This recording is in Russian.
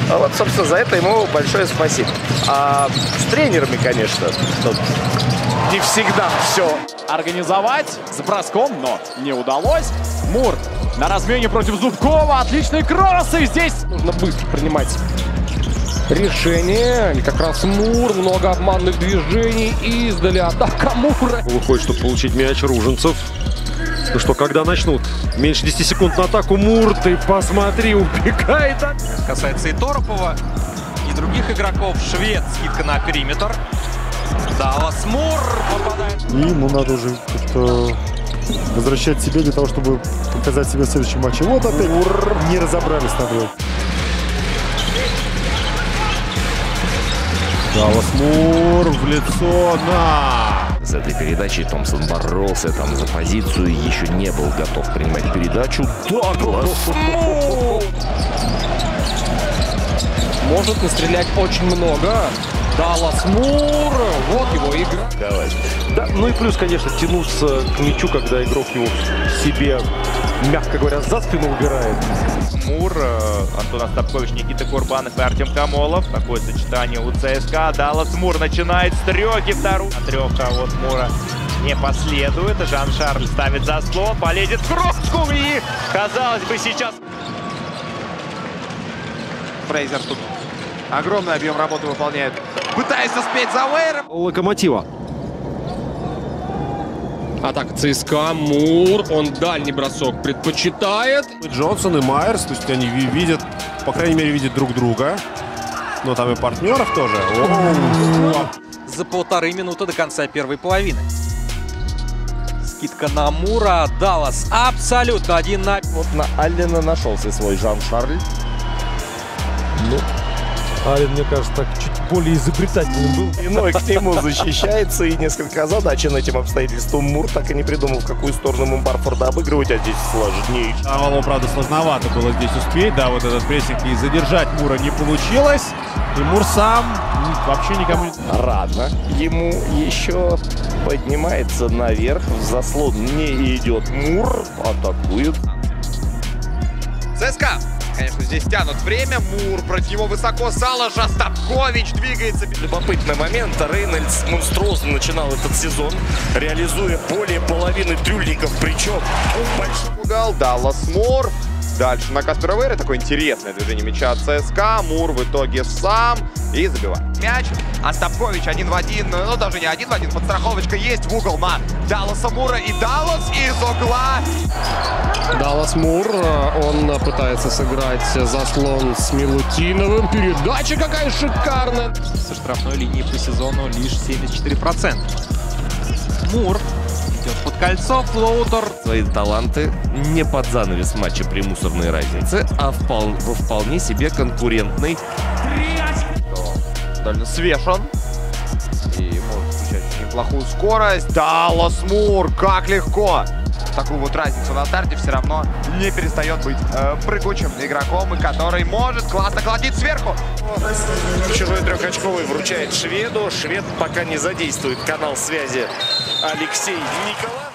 Вот, собственно, за это ему большое спасибо. А с тренерами, конечно, тут не всегда все. Организовать с броском, но не удалось. Мур на размене против Зубкова. Отличный кросс, и здесь нужно быстро принимать решение. И как раз Мур, много обманных движений, и издали атака Мура. Выходит, чтобы получить мяч, Ружинцев. Ну что, когда начнут? Меньше 10 секунд на атаку. Мур, ты посмотри, убегает. Касается и Торопова, и других игроков. Швед, скидка на периметр. Даллас Мур попадает. И ему надо уже как-то возвращать себе для того, чтобы показать себя в следующем матче. Вот опять не разобрались на двоих. Даллас Мур в лицо на... С этой передачей Томпсон боролся там за позицию, еще не был готов принимать передачу. Даглас Мур! Может настрелять очень много. Даллас Мур, вот его игра. Да, ну и плюс, конечно, тянуться к мячу, когда игрок его себе, мягко говоря, за спину убирает. Мур, Антон Остапкович, Никита Курбанов и Артем Камолов. Такое сочетание у ЦСКА. Даллас Мур начинает с трёхи вторую. На трех, а вот Мура не последует. Жан-Шарль ставит заслон, полезет в крошку, и, казалось бы, сейчас... Фрейзер тут огромный объем работы выполняет. Пытается успеть за Уэйром. Локомотива. Атака ЦСКА, Мур, он дальний бросок предпочитает. Джонсон и Майерс, то есть они видят, по крайней мере, видят друг друга. Но там и партнеров тоже. За 1,5 минуты до конца первой половины. Скидка на Мура. Даллас абсолютно один на... Вот на Аллена нашелся свой Жан-Шарль. Ну, Аллен, мне кажется, так чуть более изобретательным был. Иной к нему защищается, и несколько озадачен этим обстоятельством. Мур так и не придумал, в какую сторону ему Барфорда обыгрывать, а здесь сложнее. Авалу, правда, сложновато было здесь успеть. Да, вот этот прессинг и задержать Мура не получилось. И Мур сам вообще никому не... Рано ему еще поднимается наверх, в заслон не идет. Мур атакует. ЦСКА. Конечно, здесь тянут время. Мур против него высоко. Салаш, Остапкович двигается. Любопытный момент. Рейнольдс монструозно начинал этот сезон, реализуя более половины трюльников. Причем Большой угол. Даллас Мур. Дальше на Каспера Вейра. Такое интересное движение мяча от ЦСКА. Мур в итоге сам и забивает. Мяч. Остапкович 1 в 1. Ну, даже не 1 в 1. Подстраховочка есть в угол на Далласа Мура. И Даллас из угла. Даллас Мур, он пытается сыграть заслон с Милутиновым. Передача какая шикарная. Со штрафной линии по сезону лишь 74%. Мур идет под кольцо, флоутер. Свои таланты не под занавес матча при мусорной разнице, а во вполне себе конкурентной. Довольно свеж он. И может включать неплохую скорость. Даллас Мур, как легко. Такую вот разницу на старте все равно не перестает быть прыгучим игроком, и который может классно колотить сверху. чужой трехочковый вручает шведу. Швед пока не задействует канал связи Алексей Николаев.